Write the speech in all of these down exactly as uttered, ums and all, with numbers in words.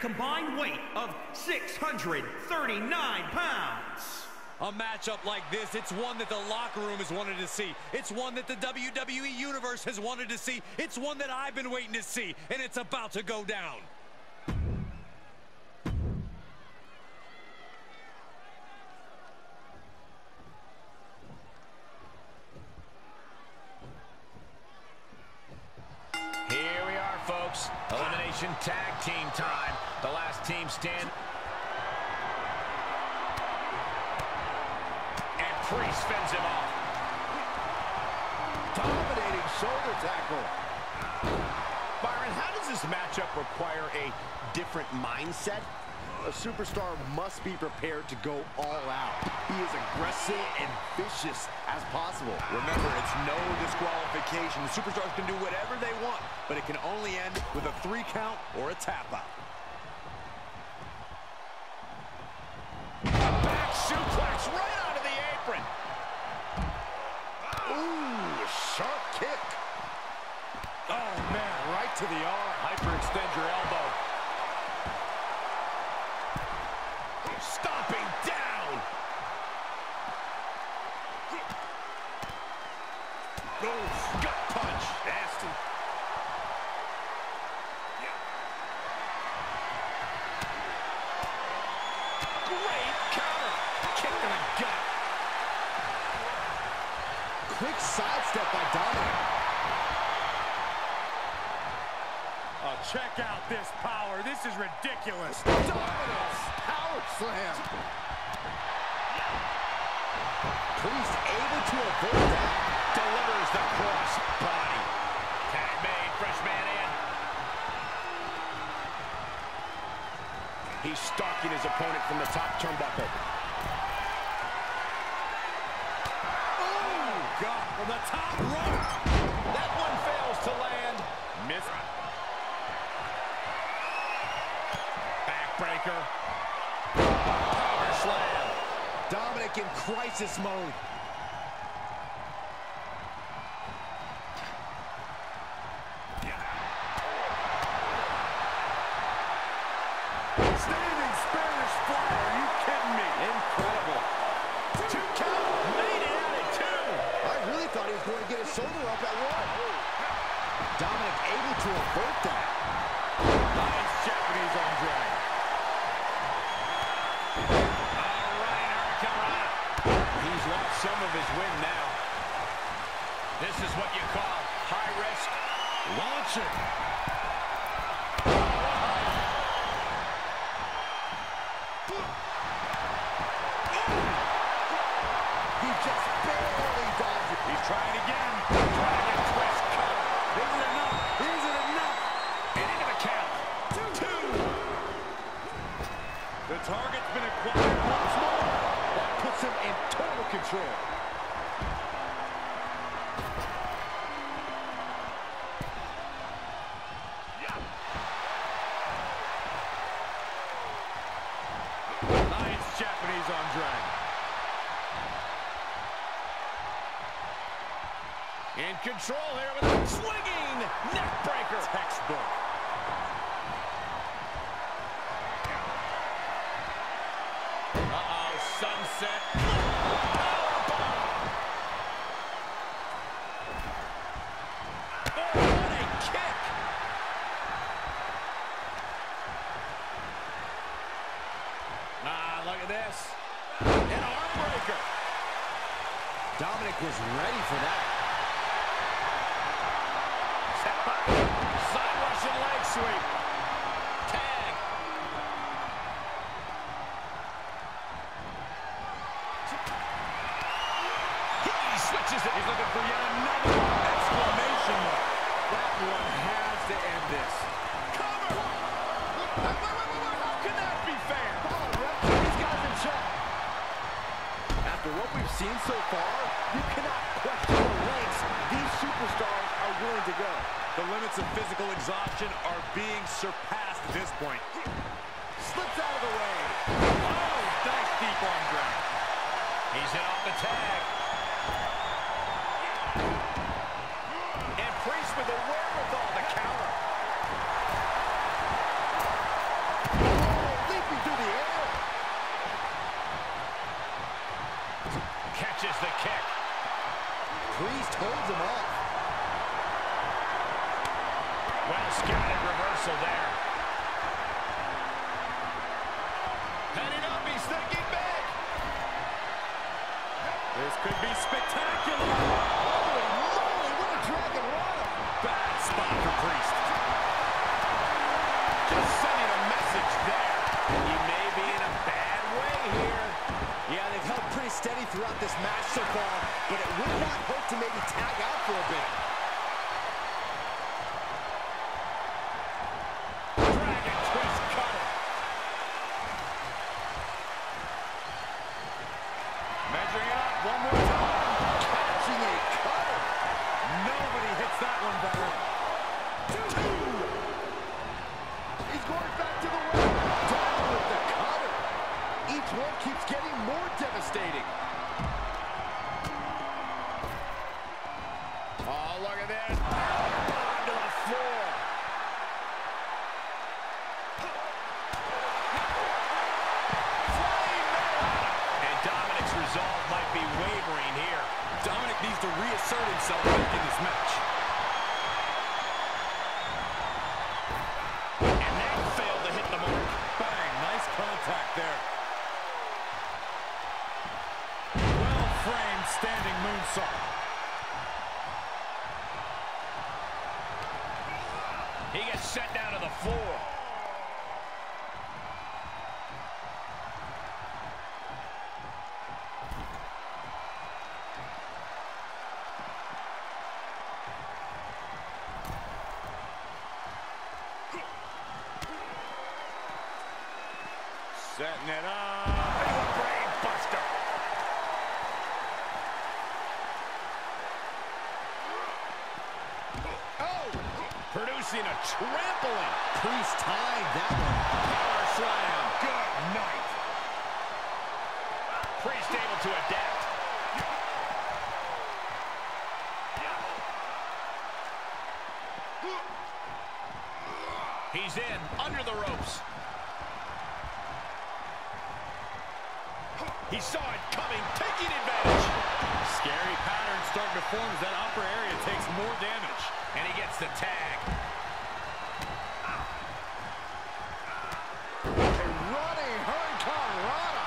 combined weight of six hundred thirty-nine pounds. A matchup like this, it's one that the locker room has wanted to see. It's one that the W W E Universe has wanted to see. It's one that I've been waiting to see, and it's about to go down. Here we are, folks. Elimination tag team time. The last team stand. Priest fends him off. Dominating shoulder tackle. Byron, how does this matchup require a different mindset? A superstar must be prepared to go all out. He is aggressive and vicious as possible. Remember, it's no disqualification. The superstars can do whatever they want, but it can only end with a three count or a tap out. A back suplex right onto the apron. Ooh, sharp kick. Oh, man, right to the arm. Hyperextend your elbow. Stomping down. Oh, gut punch. Nasty. Great counter. Kick to the gut. Quick sidestep by Dominic. Oh, check out this power. This is ridiculous. Dominus power slam. Priest able to avoid that. Delivers the cross body. Tag made. Fresh man in. He's stalking his opponent from the top turnbuckle. God, from the top rope. That one fails to land. Miss. Backbreaker. Power slam. Dominic in crisis mode. Standing Spanish fly. Are you kidding me? Incredible. Two count. Made it out at two. I really thought he was going to get his shoulder up at one. Dominic able to avert that. Nice Japanese arm drag. All right, Hurricane. He's lost some of his wind now. This is what you call high risk launching. He just barely dodged it. He's trying again. Dragon twist cover. Is it enough? Is it enough? And into the count. Two. Two. The target's been acquired once more. That puts him in total control. Nice Japanese arm drag. In control here with a swinging neck breaker. Textbook. Uh-oh, sunset. Oh, what a kick. Ah, look at this. An arm breaker. Dominic was ready for that. Side Russian leg sweep. Tag. He switches it. He's looking for yet another exclamation mark. That one has to end this. Cover. Wait, wait, wait, wait. How can that be fair? Come on, ref. Keep these guys in check. After what we've seen so far, you cannot question the lengths these superstars are willing to go. The limits of physical exhaustion are being surpassed at this point. Slips out of the way. Oh, nice deep arm drag. He's hit off the tag. And Priest with the wherewithal to counter. Catches the kick. Priest holds him off. Well scouted reversal there. Heading up, he's thinking big. This could be spectacular. Holy moly, what a dragon rana. Bad spot for Priest. Just sending a message there. He may be in a bad way here. Yeah, they've held pretty steady throughout this match so far, but it would not hurt to maybe tag out for a bit. Dragon twist cutter. Measuring it up one more time. Catching a cutter. Nobody hits that one better. Two. He's going back to the ring. Down with the cutter. Each one keeps getting more devastating. Oh, look at that. Onto the floor. And Dominic's resolve might be wavering here. Dominic needs to reassert himself in this match. And that failed to hit the mark. Bang, nice contact there. Well-framed standing moonsault. He gets sent down to the floor. Setting it up. Brain buster. Oh! Producing a trampling. Priest tied that one. Power slam. Good night. Priest able to adapt. He's in, under the ropes. He saw it coming, taking advantage. Scary pattern starting to form as that upper area takes more damage. And he gets the tag. A running hurricane rana.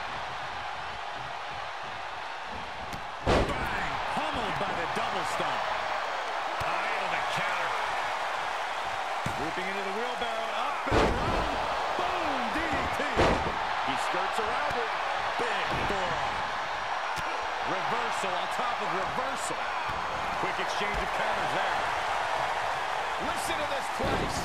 Bang! Pummeled by the double stomp. Eye to the counter. Looping into the wheelbarrow, up and around. Boom! D D T. He skirts around it. Big forearm. Reversal on top of reversal. Quick exchange of counters there. Listen to this place.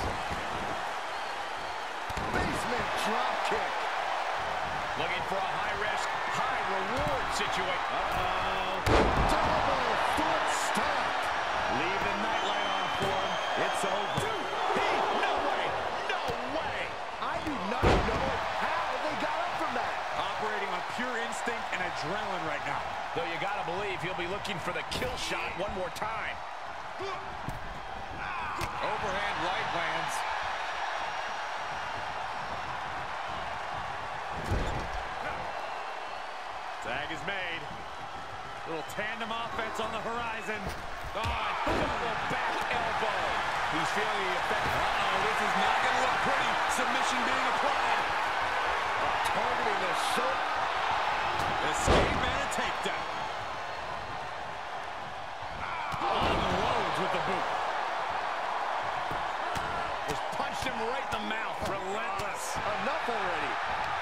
Basement drop kick. Looking for a high-risk, high-reward situation. Uh-oh. Double foot stomp. Leave the nightlight on for him. It's over. He, no way, no way. I do not know how they got up from that. Operating on pure instinct and adrenaline right now. Though you gotta believe he'll be looking for the kill shot one more time. Overhand right lands. Tag is made. Little tandem offense on the horizon. Oh, double back elbow. He's feeling the effect. Uh-oh, this is not going to look pretty. Submission being applied. Targeting the shoulder. Escape and a takedown. Unloads with the boot. Just punched him right in the mouth. Relentless. Enough already.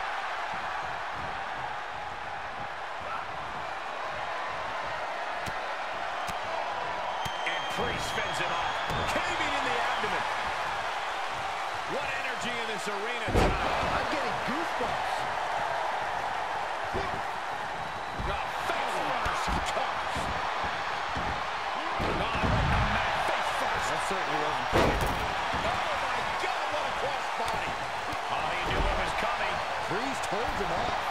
And Priest fends him off. Caving in the abdomen. What energy in this arena tonight. I'm getting goosebumps. The face first comes. Oh, right in the mat. Face first. That certainly wasn't pretty. Oh, my God, what a cross body. Oh, he knew it was coming. Priest holds him off.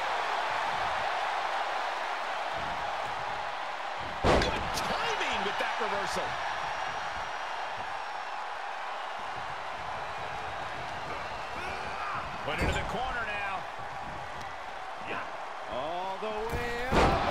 Good timing with that reversal. Put into the corner now. All the way up.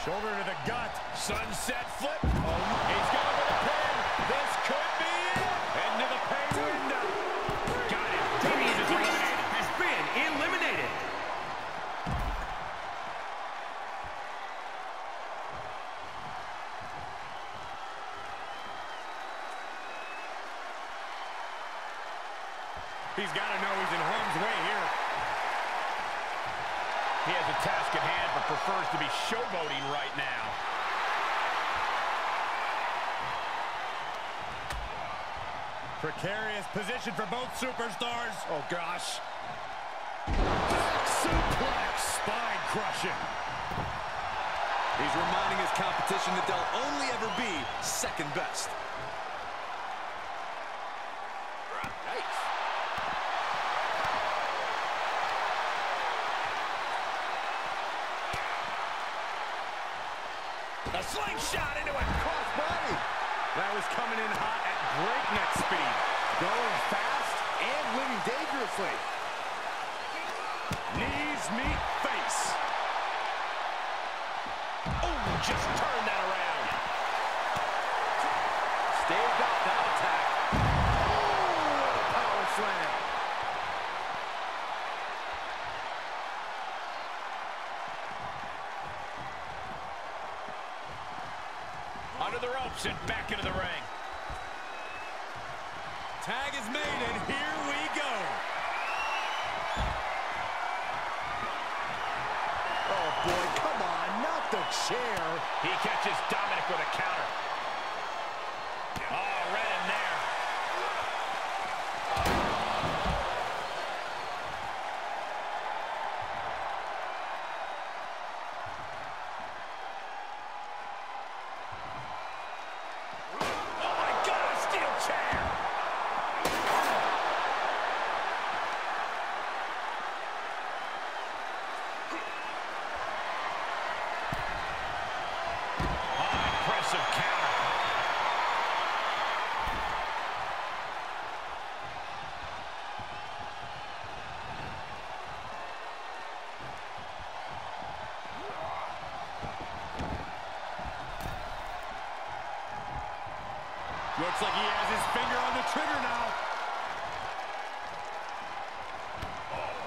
Shoulder to the gut. Sunset flip. Oh, he's going with a pin. This could be it. Into the pay window. Got it. Damian Priest has been eliminated. He's got to know he's in harm's way here. He has a task at hand, but prefers to be showboating right now. Precarious position for both superstars. Oh, gosh. Suplex. Spine crushing. He's reminding his competition that they'll only ever be second best. A slingshot into a crossbody. That was coming in hot at breakneck speed. Going fast and winning dangerously. Knees meet face. Oh, just turn that around. Staved off that attack. Oh, what a power slam. Under the ropes and back into the ring. Tag is made, and here we go. Oh, boy, come on, not the chair. He catches Dominic with a counter. Oh, right in there. Looks like he has his finger on the trigger now. Oh.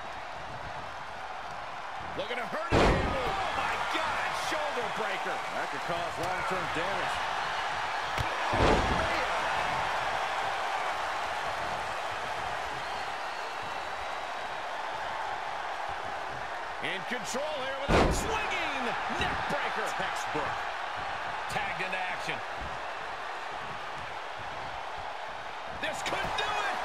Looking to hurt him. Oh, my God, shoulder breaker. That could cause long-term damage. In control here with a swinging neck breaker. Textbook. Tagged into action. This could do it!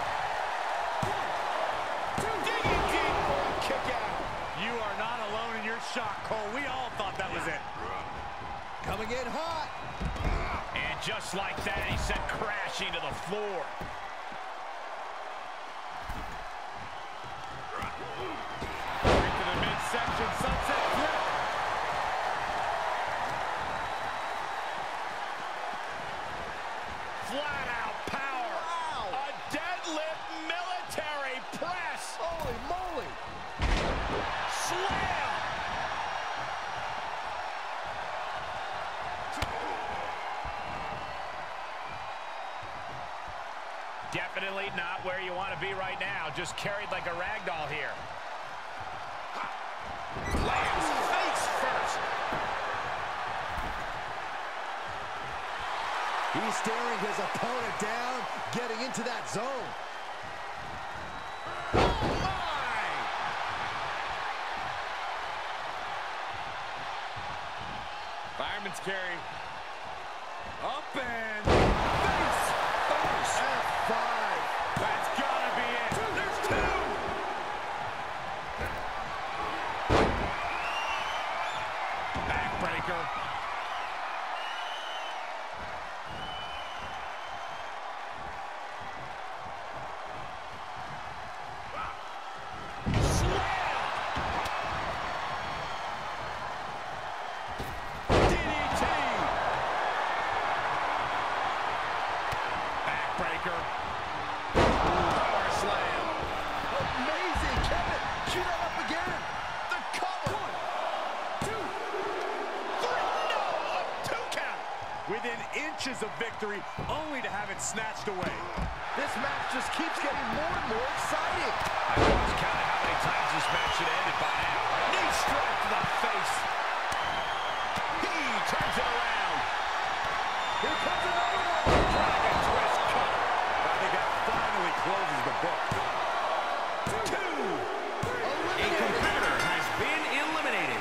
Digging deep for a kick out. You are not alone in your shock, Cole. We all thought that was it. Coming in hot. And just like that, he sent crashing to the floor. Right to the midsection, sunset flip. Flat out power. Wow. A deadlift military press. Holy moly. Slam. Definitely not where you want to be right now. Just carried like a rag doll here. Lands face first. He's staring his opponent down, getting into that zone. Oh, my! Fireman's carry. Up and face first. F five. That's gotta be it. There's two. Backbreaker. clutches a victory only to have it snatched away. This match just keeps getting more and more exciting. I've lost count of how many times this match should have ended by now. Knee strike to the face. He turns it around. Here comes another one. Dragon twist cover. I think that finally closes the book. Two. A competitor has been eliminated.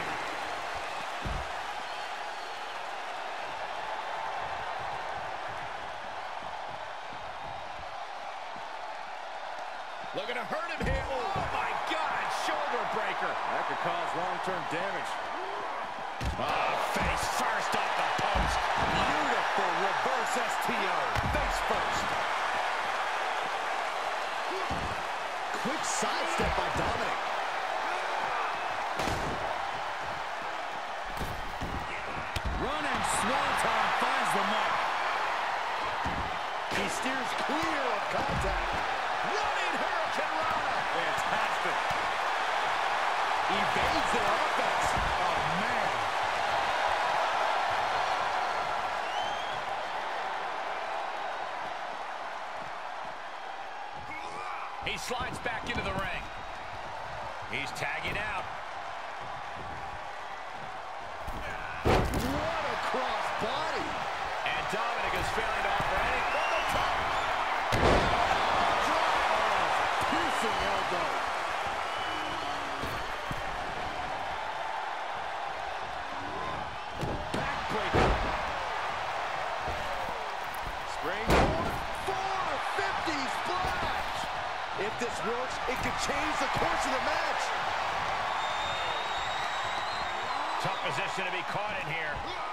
Looking to hurt him here. Oh, my God. Shoulder breaker. That could cause long-term damage. Oh, face first off the post. Beautiful reverse S T O. Face first. Quick sidestep by Dominic. Running swanton finds the mark. He steers clear of contact. Running Hurricane Rana. Fantastic. Evades their offense. Oh, man. He slides back into the ring. He's tagging out. What a cross body. And Dominic is failing to offer anything from the top. Piercing elbow. Backbreaker. Springboard. four fifty splash. If this works, it could change the course of the match. Tough position to be caught in here.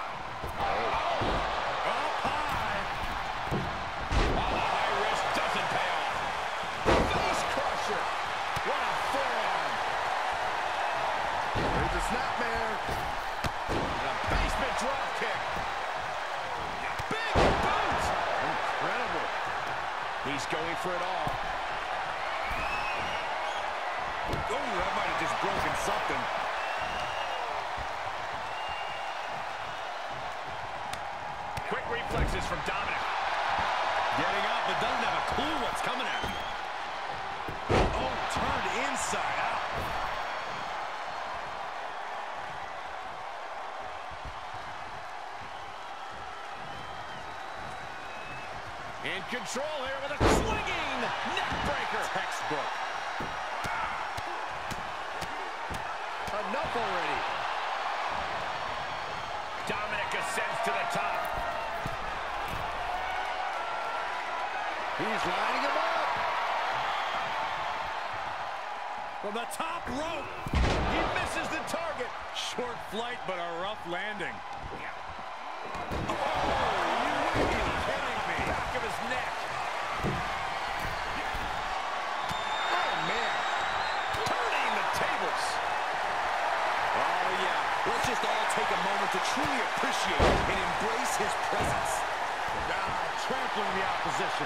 Up high. Oh, the high risk doesn't pay off. Face crusher. What a forearm. There's a snapmare. And a basement drop kick. Big boot. Incredible. He's going for it all. Oh, that might have just broken something. Quick reflexes from Dominic. Getting up, but doesn't have a clue what's coming at him. Oh, turned inside out. In control here with a swinging neck breaker. Textbook. Enough already. Dominic ascends to the top. He's lining him up. From the top rope. He misses the target. Short flight, but a rough landing. Oh, you are kidding me. Back of his neck. Oh, man. Turning the tables. Oh, yeah. Let's just all take a moment to truly appreciate and embrace his presence. Ah, trampling the opposition.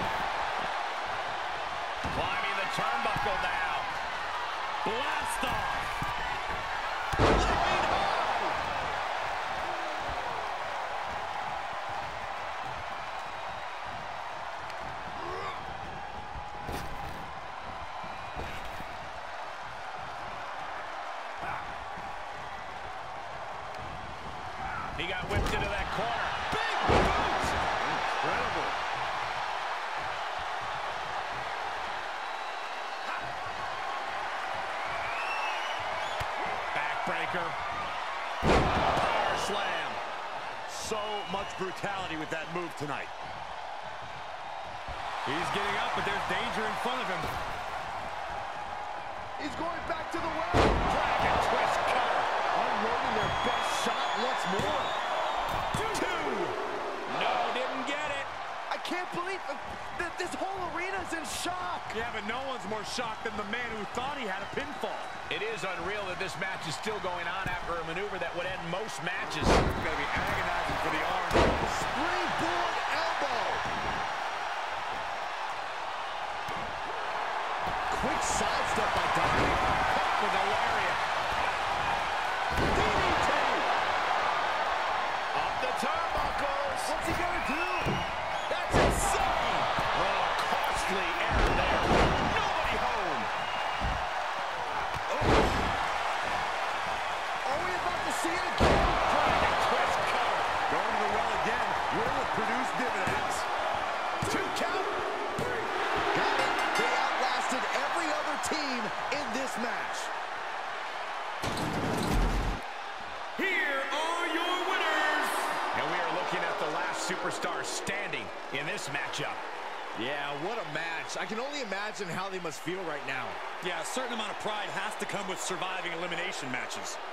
Climbing the turnbuckle now. Blast off. Leaping high. He got whipped into that corner. Big boot! Incredible. Backbreaker. Power slam. So much brutality with that move tonight. He's getting up, but there's danger in front of him. He's going back to the well. Dragon twist cover. Unloading their best shot once more. Two. No, didn't get it. I can't believe that this whole arena's in shock. Yeah, but no one's more shocked than the man who thought he had a pinfall. It is unreal that this match is still going on after a maneuver that would end most matches. It's going to be agonizing for the arm. Springboard elbow. Quick sidestep by Dominic. Caught with a lariat. D D T. Up the turnbuckles. What's he gonna do? in this match. Here are your winners. And we are looking at the last superstar standing in this matchup. Yeah, what a match. I can only imagine how they must feel right now. Yeah, a certain amount of pride has to come with surviving elimination matches.